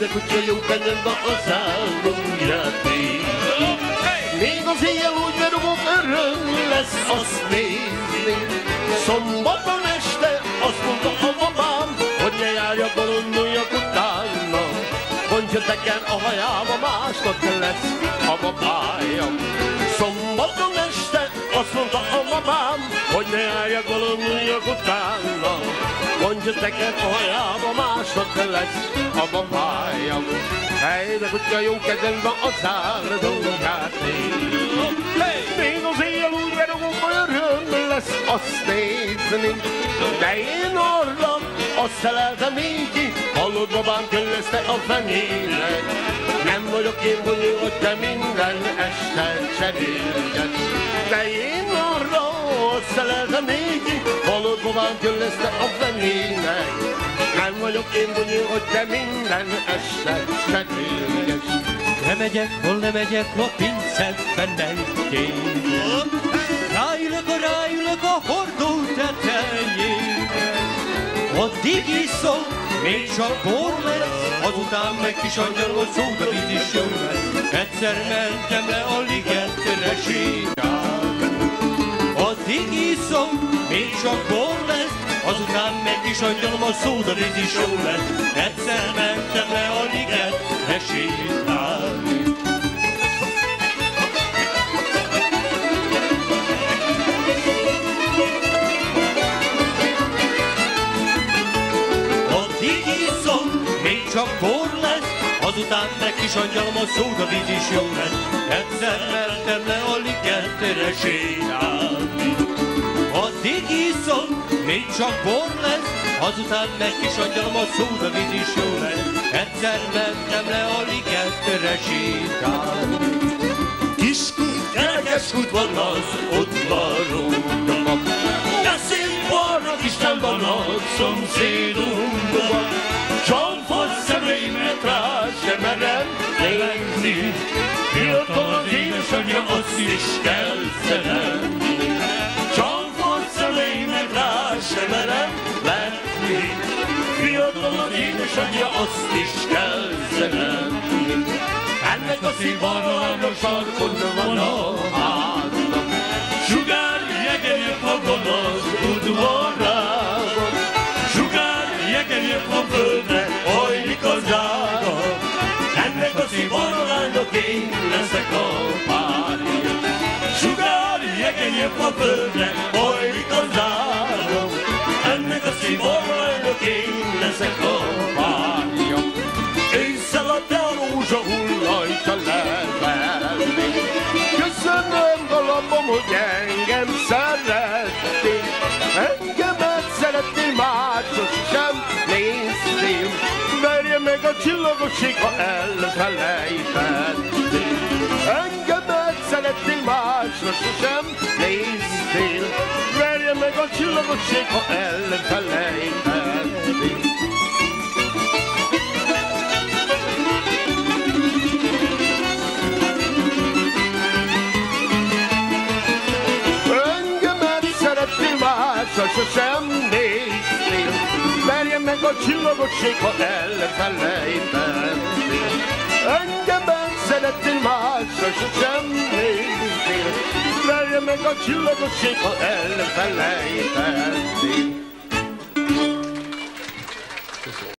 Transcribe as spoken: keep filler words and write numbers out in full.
de kutya jó kenyembe az álmom játék. Még az éjjel úgy berúgok, öröm lesz azt nézni. Szombaton este azt mondta a babám, hogy ne járjak, bolonduljak utána. Mondja nekem a hajába, másnak lesz a babájam. Szombaton este azt mondta a babám, hogy ne járjak, bolonduljak utána. Mondja nekem a hajába, másnak lesz a babájam. Hely, de kutya jó kedvembe az áldóját néz. Még az éjjel úgy verogom, hogy öröm lesz azt nézni. De én arra azt feleltem így, hallod babám, köllözte a fenének. Nem vagyok én bonyolult, hogy te minden este cserélgetsz. De én arra azt feleltem így, hallod babám, köllözte a fenének. Nem vagyok én bonyolult, hogy te minden este cserélgetsz. Ne megyek, hol ne megyek, a pincetben mentjén. Ráülök, a ráülök a hordó tetején. Addig iszom, még csak bor lesz, azután meg kis angyalom, szódavíz is jó lesz. Egyszer mentem le a ligetre sétálni. Addig iszom, még csak bor lesz, azután meg kis angyalom, a szódavíz is jó lesz. Egyszer mentem le a ligetre sétálni. Addig iszom, még csak bor lesz, azután meg kis angyalom, a szódavíz is jó lesz. Egyszer mentem le a ligetre sétálni. Addig iszom, még csak bor lesz, azután meg kis angyalom, a szódavíz is jó lesz. Egyszer mentem le a ligetre sétálni. Kis-kék kerekes út van az udvarunkban, de szép barna Isten van a szomszédunkban. Csonfos szemeimet rá sem merem nézni, fiatal az édesanyja, azt is kell szeretni. Csonfos szemeimet rá sem merem látni, fiatal az édesanyja, azt is kell szeretni. Ennek a szívbarna a sarkon van a házam, sugár jegenyek magon az udvarában. Sugár jegenyek a földre, hajlik az ága, ennek a szívbarnánynak én leszek a párja. Sugár jegenyek a földre, hajlik az ága, ennek a szívbarnánynak én leszek a párja. Ősszel a te a rózsa hullajta levelni. Köszönöm galambom, hogy engem szerettél. Engemet szerettél, mások sem néztél. Verje meg a csillagoség, ha elfelejtettél. Engemet szerettél, mások sem néztél. Verje meg a csillagoség, ha elfelejtettél. Másra sosem néztél, verje meg a csillagosség, ha elfelejtettél. Engemet szerettél, másra sosem néztél, verje meg a csillagosség, ha elfelejtettél.